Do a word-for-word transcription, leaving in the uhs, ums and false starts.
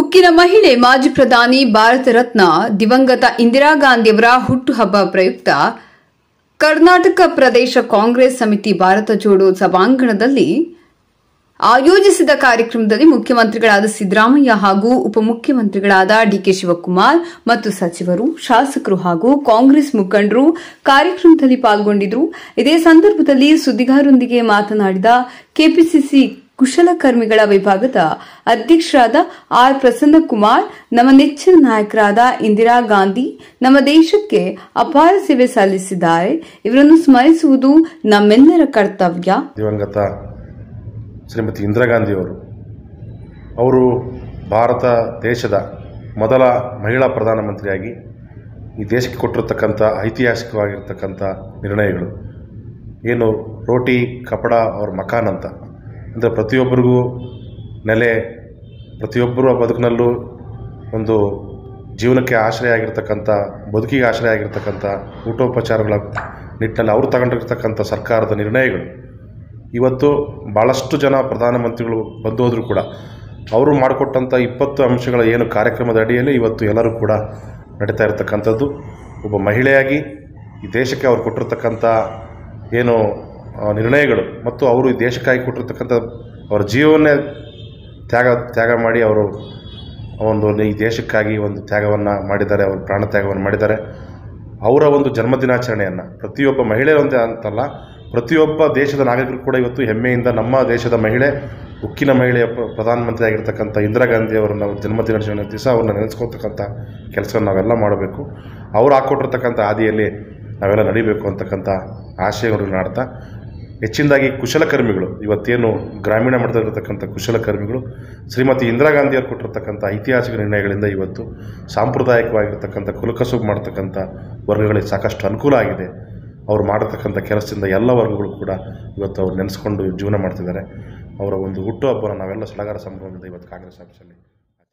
ಉಕ್ಕಿನ ಮಹಿಳೆ ಮಾಜಿ ಪ್ರಧಾನಿ ಭಾರತ ರತ್ನ ದಿವಂಗತ ಇಂದಿರಾ ಗಾಂಧಿಯವರ ಹುಟ್ಟುಹಬ್ಬ ಪ್ರಯುಕ್ತ ಕರ್ನಾಟಕ ಪ್ರದೇಶ ಕಾಂಗ್ರೆಸ್ ಸಮಿತಿ ಭಾರತ ಜೋಡೋ ಸಭಾಂಗಣದಲ್ಲಿ ಆಯೋಜಿಸಿದ ಕಾರ್ಯಕ್ರಮದಲ್ಲಿ ಮುಖ್ಯಮಂತ್ರಿಗಳಾದ ಸಿದ್ದರಾಮಯ್ಯ ಹಾಗೂ ಉಪಮುಖ್ಯಮಂತ್ರಿಗಳಾದ ಡಿಕೆ ಶಿವಕುಮಾರ್ ಮತ್ತು ಸಚಿವರು, ಶಾಸಕರು ಹಾಗೂ ಕಾಂಗ್ರೆಸ್ ಮುಖಂಡರು ಕಾರ್ಯಕ್ರಮದಲ್ಲಿ ಪಾಲ್ಗೊಂಡಿದ್ದರು. ಇದೇ ಸಂದರ್ಭದಲ್ಲಿ ಸುದ್ದಿಗಾರರೊಂದಿಗೆ ಮಾತನಾಡಿದ ಕೆಪಿಸಿಸಿ ಕುಶಲಕರ್ಮಿಗಳ ವಿಭಾಗದ ಅಧ್ಯಕ್ಷರಾದ ಆರ್ ಪ್ರಸನ್ನಕುಮಾರ್, ನಮ್ಮ ನೆಚ್ಚಿನ ನಾಯಕರಾದ ಇಂದಿರಾ ಗಾಂಧಿ ನಮ್ಮ ದೇಶಕ್ಕೆ ಅಪಾರ ಸೇವೆ ಸಲ್ಲಿಸಿದ್ದಾರೆ. ಇವರನ್ನು ಸ್ಮರಿಸುವುದು ನಮ್ಮೆಲ್ಲರ ಕರ್ತವ್ಯ. ದಿವಂಗತ ಶ್ರೀಮತಿ ಇಂದಿರಾ ಗಾಂಧಿಯವರು ಅವರು ಭಾರತ ದೇಶದ ಮೊದಲ ಮಹಿಳಾ ಪ್ರಧಾನಮಂತ್ರಿಯಾಗಿ ಈ ದೇಶಕ್ಕೆ ಕೊಟ್ಟಿರತಕ್ಕಂಥ ಐತಿಹಾಸಿಕವಾಗಿರ್ತಕ್ಕಂಥ ನಿರ್ಣಯಗಳು ಏನು ರೋಟಿ ಕಪಡ ಅವ್ರ ಮಕಾನ್ ಅಂತ, ಅಂದರೆ ಪ್ರತಿಯೊಬ್ಬರಿಗೂ ನೆಲೆ, ಪ್ರತಿಯೊಬ್ಬರ ಬದುಕಿನಲ್ಲೂ ಒಂದು ಜೀವನಕ್ಕೆ ಆಶ್ರಯ ಆಗಿರ್ತಕ್ಕಂಥ, ಬದುಕಿಗೆ ಆಶ್ರಯ ಆಗಿರ್ತಕ್ಕಂಥ ಊಟೋಪಚಾರಗಳ ನಿಟ್ಟಿನಲ್ಲಿ ಅವರು ತಗೊಂಡಿರ್ತಕ್ಕಂಥ ಸರ್ಕಾರದ ನಿರ್ಣಯಗಳು ಇವತ್ತು ಭಾಳಷ್ಟು ಜನ ಪ್ರಧಾನಮಂತ್ರಿಗಳು ಬಂದು ಹೋದರೂ ಕೂಡ ಅವರು ಮಾಡಿಕೊಟ್ಟಂಥ ಇಪ್ಪತ್ತು ಅಂಶಗಳ ಏನು ಕಾರ್ಯಕ್ರಮದ ಅಡಿಯಲ್ಲಿ ಇವತ್ತು ಎಲ್ಲರೂ ಕೂಡ ನಡೀತಾ ಇರತಕ್ಕಂಥದ್ದು. ಒಬ್ಬ ಮಹಿಳೆಯಾಗಿ ಈ ದೇಶಕ್ಕೆ ಅವ್ರು ಕೊಟ್ಟಿರ್ತಕ್ಕಂಥ ಏನು ನಿರ್ಣಯಗಳು ಮತ್ತು ಅವರು ಈ ದೇಶಕ್ಕಾಗಿ ಕೊಟ್ಟಿರ್ತಕ್ಕಂಥ ಅವರ ಜೀವವನ್ನೇ ತ್ಯಾಗ ತ್ಯಾಗ ಮಾಡಿ ಅವರು ಒಂದು ಈ ದೇಶಕ್ಕಾಗಿ ಒಂದು ತ್ಯಾಗವನ್ನು ಮಾಡಿದ್ದಾರೆ, ಅವರು ಪ್ರಾಣ ತ್ಯಾಗವನ್ನು ಮಾಡಿದ್ದಾರೆ. ಅವರ ಒಂದು ಜನ್ಮದಿನಾಚರಣೆಯನ್ನು ಪ್ರತಿಯೊಬ್ಬ ಮಹಿಳೆ ಒಂದೇ ಅಂತಲ್ಲ, ಪ್ರತಿಯೊಬ್ಬ ದೇಶದ ನಾಗರಿಕರು ಕೂಡ ಇವತ್ತು ಹೆಮ್ಮೆಯಿಂದ ನಮ್ಮ ದೇಶದ ಮಹಿಳೆ, ಉಕ್ಕಿನ ಮಹಿಳೆಯ ಪ್ರಧಾನಮಂತ್ರಿ ಆಗಿರ್ತಕ್ಕಂಥ ಇಂದಿರಾ ಗಾಂಧಿ ಅವರ ನಾವು ಜನ್ಮದಿನಾಚರಣೆ ದಿವಸ ಅವ್ರನ್ನ ನೆನೆಸ್ಕೊಳ್ತಕ್ಕಂಥ ಕೆಲಸವನ್ನು ನಾವೆಲ್ಲ ಮಾಡಬೇಕು. ಅವ್ರು ಹಾಕ್ಕೊಟ್ಟಿರ್ತಕ್ಕಂಥ ಹಾದಿಯಲ್ಲಿ ನಾವೆಲ್ಲ ನಡಿಬೇಕು ಅಂತಕ್ಕಂಥ ಆಶಯಗಳನ್ನು ನಾಡ್ತಾ, ಹೆಚ್ಚಿನದಾಗಿ ಕುಶಲಕರ್ಮಿಗಳು ಇವತ್ತೇನು ಗ್ರಾಮೀಣ ಮಟ್ಟದಲ್ಲಿರ್ತಕ್ಕಂಥ ಕುಶಲಕರ್ಮಿಗಳು ಶ್ರೀಮತಿ ಇಂದಿರಾ ಗಾಂಧಿಯವರು ಕೊಟ್ಟಿರ್ತಕ್ಕಂಥ ಐತಿಹಾಸಿಕ ನಿರ್ಣಯಗಳಿಂದ ಇವತ್ತು ಸಾಂಪ್ರದಾಯಿಕವಾಗಿರ್ತಕ್ಕಂಥ ಕುಲಕಸುಬು ಮಾಡ್ತಕ್ಕಂಥ ವರ್ಗಗಳಿಗೆ ಸಾಕಷ್ಟು ಅನುಕೂಲ ಆಗಿದೆ. ಅವ್ರು ಮಾಡತಕ್ಕಂಥ ಕೆಲಸದಿಂದ ಎಲ್ಲ ವರ್ಗಗಳು ಕೂಡ ಇವತ್ತು ಅವ್ರು ನೆನೆಸ್ಕೊಂಡು ಜೀವನ ಮಾಡ್ತಿದ್ದಾರೆ. ಅವರ ಒಂದು ಹುಟ್ಟುಹಬ್ಬವನ್ನು ನಾವೆಲ್ಲ ಸಡಗರ ಸಂಭ್ರಮದಿಂದ ಇವತ್ತು ಕಾಂಗ್ರೆಸ್ ಆಫೀಸಲ್ಲಿ